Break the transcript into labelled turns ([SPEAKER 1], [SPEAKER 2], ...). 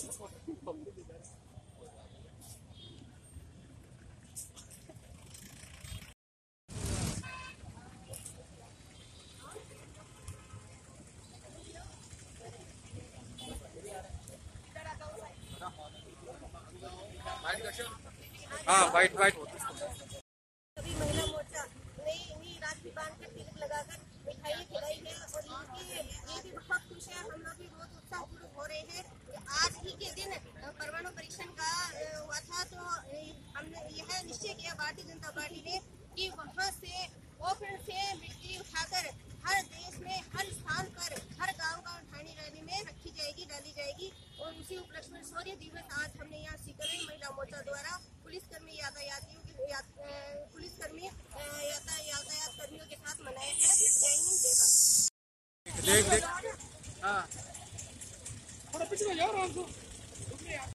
[SPEAKER 1] हाँ white white.
[SPEAKER 2] सभी महिला मोर्चा नई राखी बांधकर तिलक लगाकर मिठाइयाँ खिलाई है और ये भी बहुत खुश है। हम लोग भी बहुत उत्साहपूर्वक हो रहे हैं। आज ही के दिन परमाणु परीक्षण का हुआ था, तो हमने यह निश्चय किया भारतीय जनता पार्टी ने कि वहाँ से पोखरण से मिट्टी उठाकर हर देश में हर स्थान पर हर गांव ठाणी रैली में रखी जाएगी, डाली जाएगी। और उसी उपलक्ष्य में शौर्य दिवस आज हमने यहाँ सीकर महिला मोर्चा द्वारा पुलिसकर्मी यातायात कर्मियों के साथ मनाया है। जय हिंद, जय भारत।
[SPEAKER 1] देख देख हाँ थोड़ा पीछे जाओ।